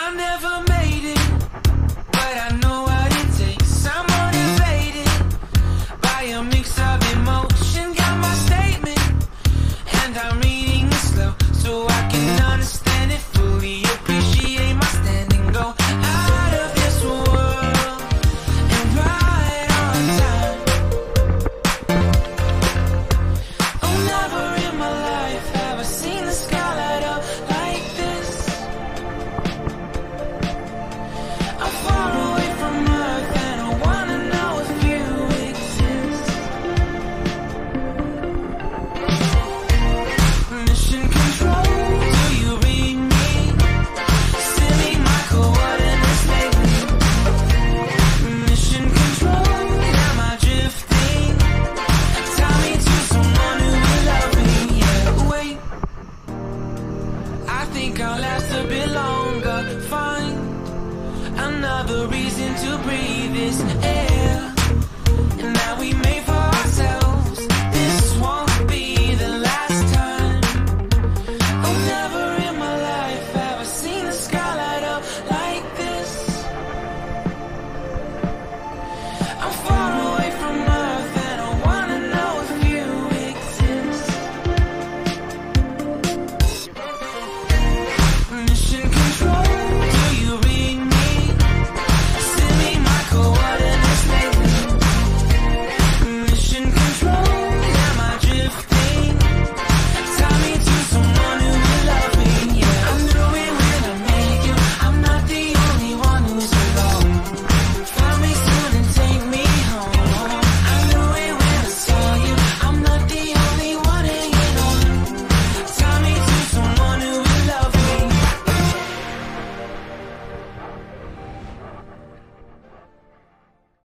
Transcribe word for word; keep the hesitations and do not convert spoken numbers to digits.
I never made it, but I know what it takes. I'm motivated by a mix of emotion. Got my statement, and I'm reading it slow so I can understand it fully. Appreciate my standing, go out of this world and right on time. Oh, never in my life have I seen the sky light up like this. I'm far away from Earth and I wanna know if you exist. Mission control, do you read me? Send me my coordinates lately. Mission control, am I drifting? Tie me to someone who will love me. Yeah, wait, I think I'll last a bit longer. Find another reason to breathe this air.